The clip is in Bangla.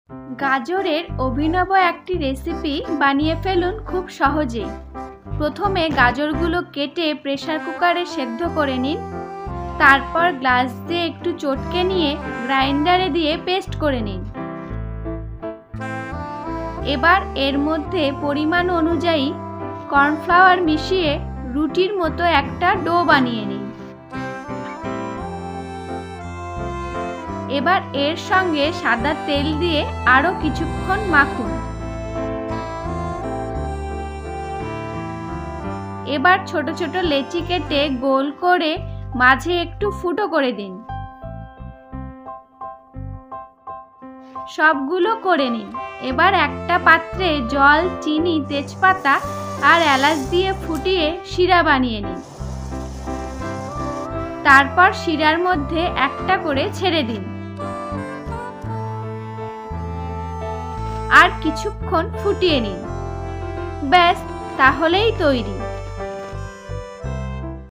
গাজরের অভিনব একটি রেসিপি বানিয়ে ফেলুন খুব সহজেই। প্রথমে গাজরগুলো কেটে প্রেসার কুকারে সেদ্ধ করে নিন। তারপর গ্লাস দিয়ে একটু চটকে নিয়ে গ্রাইন্ডারে দিয়ে পেস্ট করে নিন। এবার এর মধ্যে পরিমাণ অনুযায়ী কর্নফ্লাওয়ার মিশিয়ে রুটির মতো একটা ডো বানিয়ে নিন। এবার এর সঙ্গে সাদা তেল দিয়ে আরো কিছুক্ষণ মাখুন। এবার ছোট ছোট লেচি কেটে গোল করে মাঝে একটু ফুটো করে দিন। সবগুলো করে নিন। এবার একটা পাত্রে জল, চিনি, তেজপাতা আর এলাচ দিয়ে ফুটিয়ে শিরা বানিয়ে নিন। তারপর শিরার মধ্যে একটা করে ছেড়ে দিন। আর কিছুক্ষণ ফুটিয়ে নিন। ব্যাস, তাহলেই তৈরি।